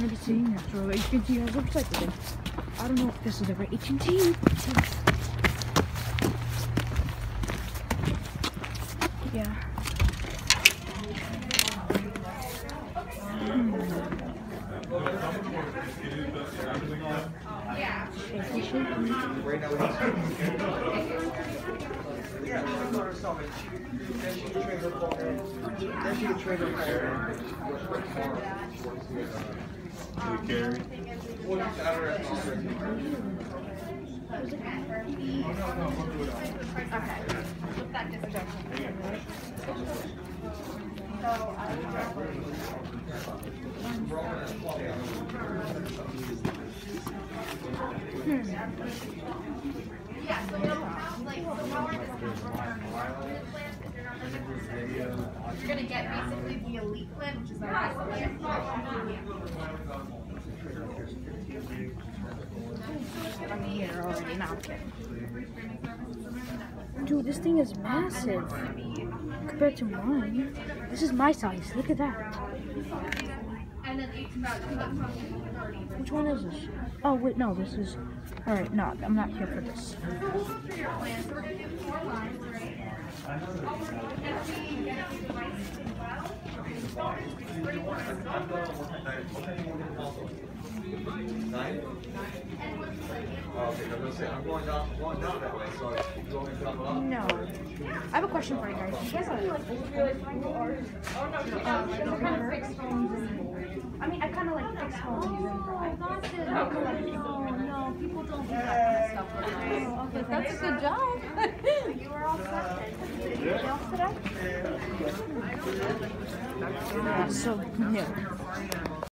gonna be seeing after AT&T has website today. I don't know if this is ever AT&T. Yeah. Yeah, so it'll have like so how our discounts work on our unlimited plans if you're not registered. You're gonna get basically the elite plan, which is our best plan. I'm here already, not kidding. Dude, this thing is massive compared to mine. This is my size. Look at that. And then Which one is this? Oh wait, no, this is. All right, no, I'm not here for this. for your plan, so we're gonna do 4 lines, right? If we get a device as well, No. I have a question for you guys. You guys are like I mean, I kind of like fix homes. no, people don't do that kind of stuff. Okay, that's a good job. You are all set. Yeah, so, no.